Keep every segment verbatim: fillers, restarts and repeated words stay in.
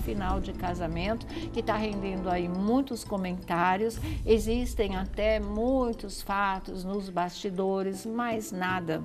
final de casamento, que está rendendo aí muitos comentários. Existem até muitos fatos nos bastidores, mas nada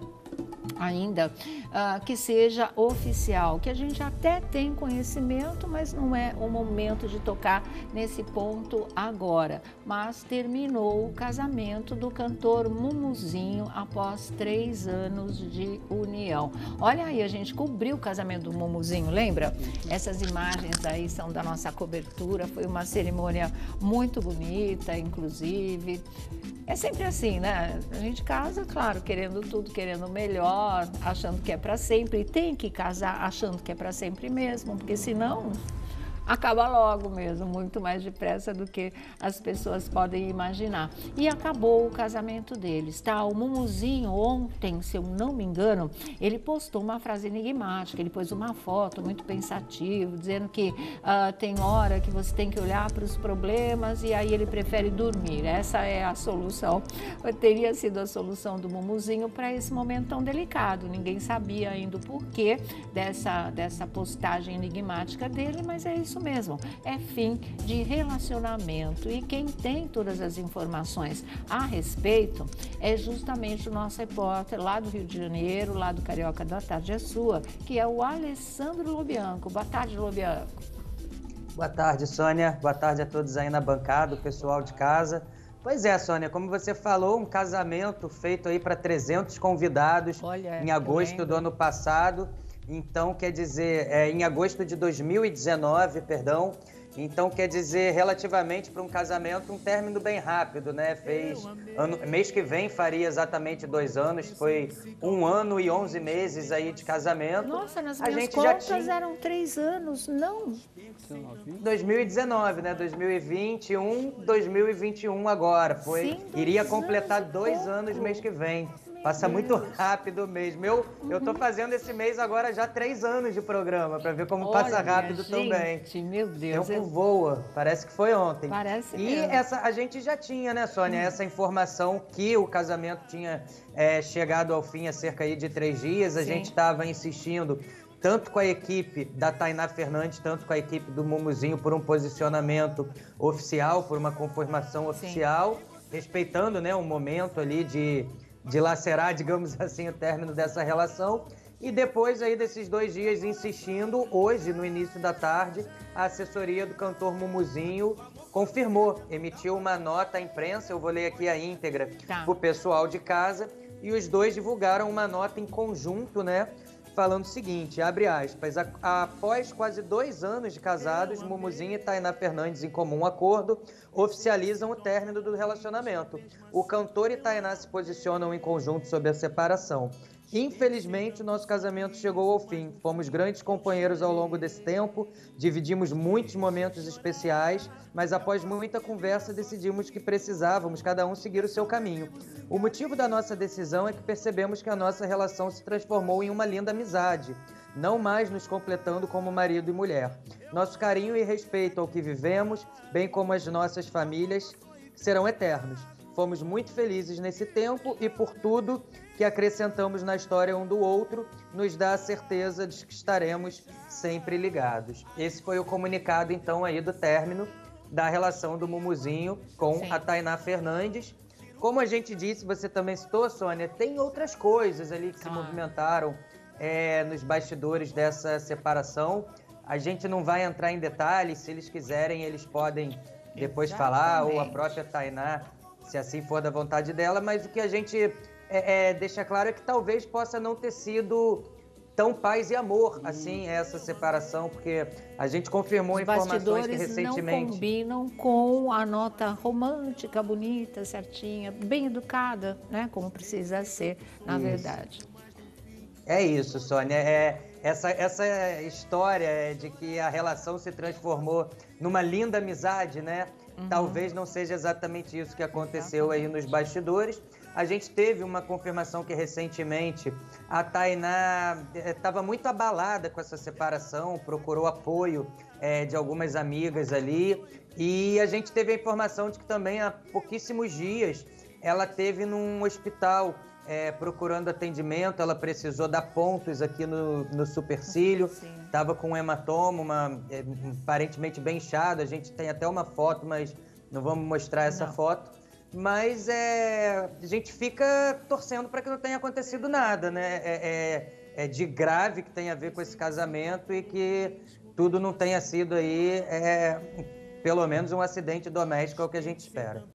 ainda uh, que seja oficial, que a gente até tem conhecimento, mas não é o momento de tocar nesse ponto agora. Mas terminou o casamento do cantor Mumuzinho após três anos de união. Olha aí, a gente cobriu o casamento do Mumuzinho, lembra? Essas imagens aí são da nossa cobertura, foi uma cerimônia muito bonita, inclusive. É sempre assim, né? A gente casa, claro, querendo tudo, querendo o melhor, achando que é para sempre. E tem que casar achando que é para sempre mesmo, porque senão acaba logo mesmo, muito mais depressa do que as pessoas podem imaginar. E acabou o casamento deles, tá? O Mumuzinho ontem, se eu não me engano, ele postou uma frase enigmática, ele pôs uma foto muito pensativo, dizendo que uh, tem hora que você tem que olhar para os problemas e aí ele prefere dormir. Essa é a solução, teria sido a solução do Mumuzinho para esse momento tão delicado. Ninguém sabia ainda o porquê dessa, dessa postagem enigmática dele, mas é isso mesmo, é fim de relacionamento. E quem tem todas as informações a respeito é justamente o nosso repórter lá do Rio de Janeiro, lá do Carioca da Tarde é Sua, que é o Alessandro Lobianco. Boa tarde, Lobianco. Boa tarde, Sônia. Boa tarde a todos aí na bancada, o pessoal de casa. Pois é, Sônia, como você falou, um casamento feito aí para trezentos convidados. Olha, em agosto do ano passado. Então, quer dizer, é, em agosto de dois mil e dezenove, perdão, então quer dizer, relativamente para um casamento, um término bem rápido, né? Fez, ano, mês que vem faria exatamente dois anos, foi um ano e onze meses aí de casamento. Nossa, nas a minhas gente contas já tinha... eram três anos, não? dois mil e dezenove, né? dois mil e vinte e um, dois mil e vinte e um agora, foi, Sim, iria completar dois pouco. anos mês que vem. Passa muito rápido mesmo. Eu, uhum. eu tô fazendo esse mês agora já três anos de programa, para ver como Olha, passa rápido gente, também. Meu Deus. O tempo voa, parece que foi ontem. Parece E mesmo. essa, a gente já tinha, né, Sônia, hum. essa informação que o casamento tinha é, chegado ao fim há cerca aí de três dias. A Sim. gente estava insistindo tanto com a equipe da Tainá Fernandes, tanto com a equipe do Mumuzinho por um posicionamento oficial, por uma confirmação oficial, Sim. respeitando, né, um momento ali de... de lacerar, digamos assim, o término dessa relação. E depois aí desses dois dias insistindo, hoje, no início da tarde, a assessoria do cantor Mumuzinho confirmou, emitiu uma nota à imprensa, eu vou ler aqui a íntegra tá. para o pessoal de casa, e os dois divulgaram uma nota em conjunto, né? Falando o seguinte, abre aspas, após quase dois anos de casados, Mumuzinho e Tainá Fernandes, em comum acordo, oficializam o término do relacionamento. O cantor e Tainá se posicionam em conjunto sobre a separação. Infelizmente, o nosso casamento chegou ao fim. Fomos grandes companheiros ao longo desse tempo, dividimos muitos momentos especiais, mas após muita conversa decidimos que precisávamos cada um seguir o seu caminho. O motivo da nossa decisão é que percebemos que a nossa relação se transformou em uma linda amizade, não mais nos completando como marido e mulher. Nosso carinho e respeito ao que vivemos, bem como as nossas famílias, serão eternos. Fomos muito felizes nesse tempo e por tudo que acrescentamos na história um do outro, nos dá a certeza de que estaremos sempre ligados. Esse foi o comunicado, então, aí do término da relação do Mumuzinho com Sim. a Tainá Fernandes. Como a gente disse, você também citou, Sônia, tem outras coisas ali que ah. se movimentaram é, nos bastidores dessa separação. A gente não vai entrar em detalhes, se eles quiserem, eles podem depois Exatamente. falar, ou a própria Tainá, se assim for da vontade dela, mas o que a gente é, é, deixa claro é que talvez possa não ter sido tão paz e amor, assim, essa separação, porque a gente confirmou Os informações que recentemente... não combinam com a nota romântica, bonita, certinha, bem educada, né, como precisa ser, na isso. verdade. É isso, Sônia, é... Essa, essa história de que a relação se transformou numa linda amizade, né? Uhum. Talvez não seja exatamente isso que aconteceu aí nos bastidores. A gente teve uma confirmação que recentemente a Tainá estava muito abalada com essa separação, procurou apoio é, de algumas amigas ali. E a gente teve a informação de que também há pouquíssimos dias ela esteve num hospital é, procurando atendimento, ela precisou dar pontos aqui no, no supercílio, estava com um hematoma, uma, é, aparentemente bem inchado, a gente tem até uma foto, mas não vamos mostrar essa Não. foto. Mas é, a gente fica torcendo para que não tenha acontecido nada, né? É, é, é de grave que tem a ver com esse casamento e que tudo não tenha sido aí, é, pelo menos um acidente doméstico, é o que a gente espera.